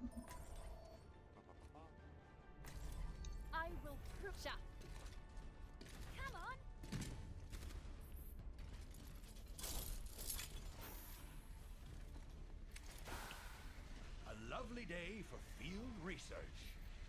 I will prove. Come on. A lovely day for field research.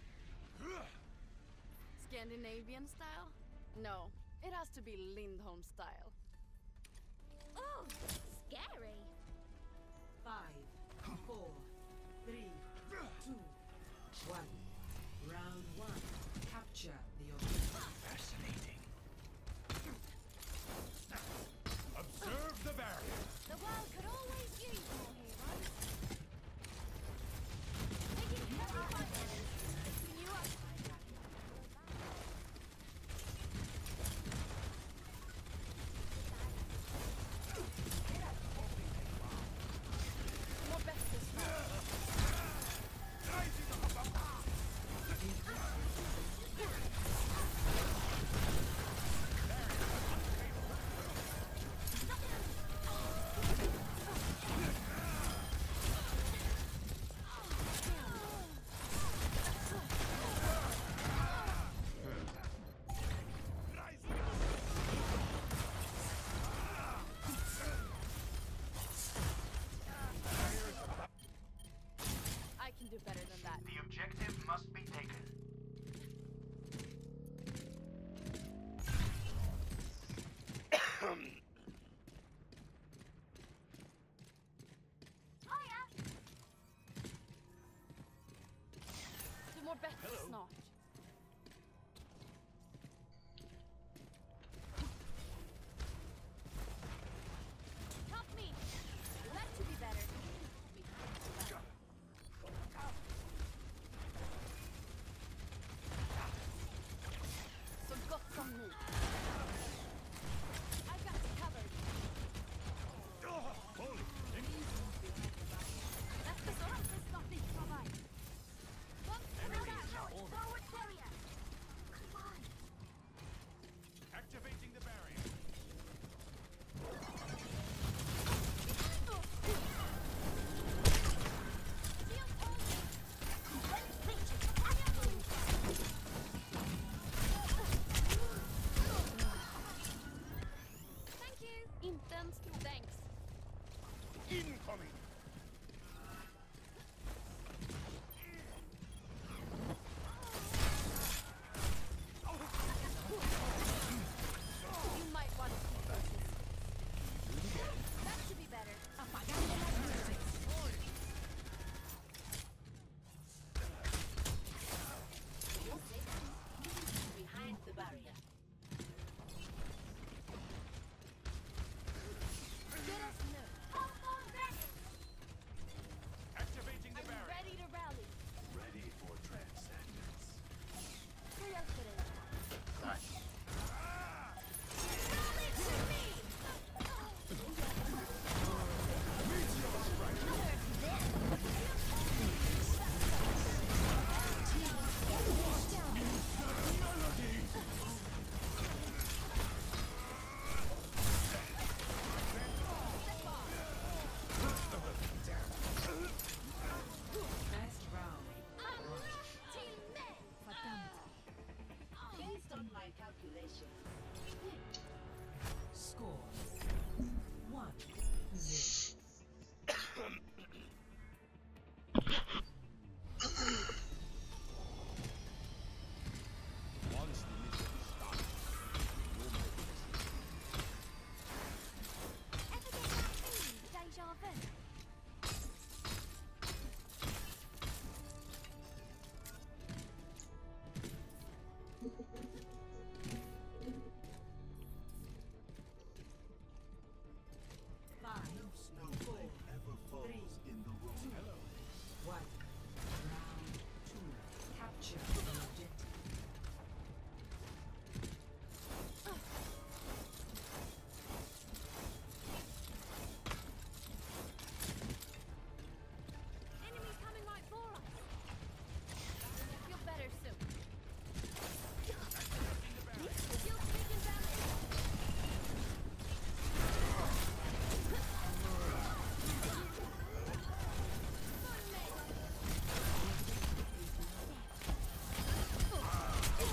Scandinavian style? No, it has to be Lindholm style. Oh, scary. 5, 4, 3, 2, 1. Round 1. Capture the objective. Fascinating. Observe the barrier. The world could always use more heroes. Taking every 5 minutes. Lifting you up. More best this time. I can do better than that. The objective must be taken. Du mår bättre snart. Help me. Let to be better. Så gott som nu. I've got you covered. Holy. That's the sort of this not be provide. Forward,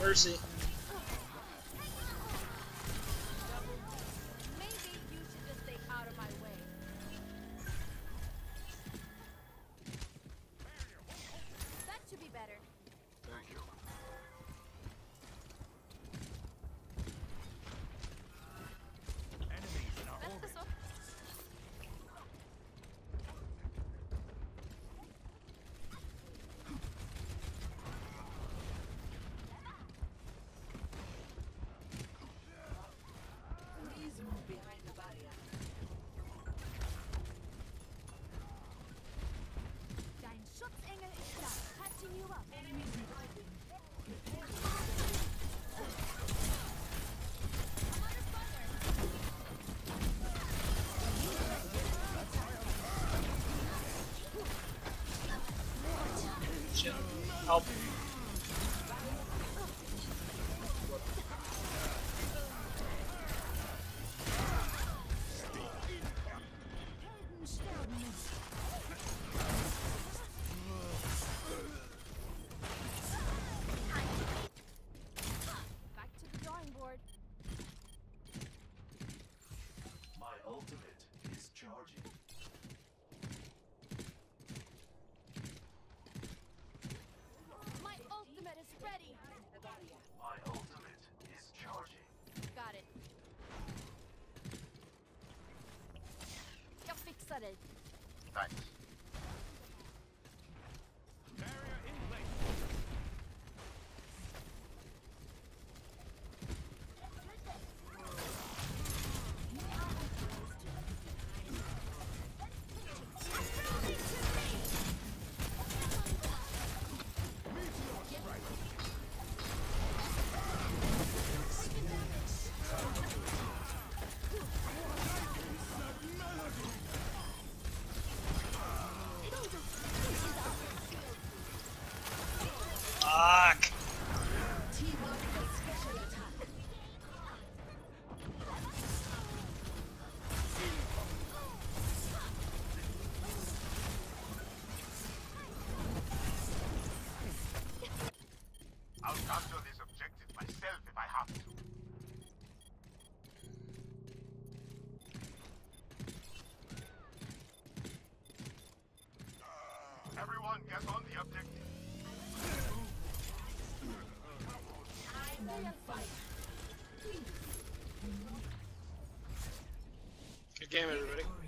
Mercy. Maybe you should just stay out of my way. That should be better. Thank you. Enemies in our Vänta orbit. så. Please move behind the barrier. Dein Schutzengel ist da. Patching you up. Enemies reviving. Prepare to I'm under fire. Shit. Help. Helden sterben nicht. Back to the drawing board. My ultimate is charging. My ultimate is ready. My ultimate is charging. Got it. Jag fixar dig. Thanks. Barrier in place. Fuck. I'll capture this objective myself if I have to. Everyone, get on the objective. Good game, everybody.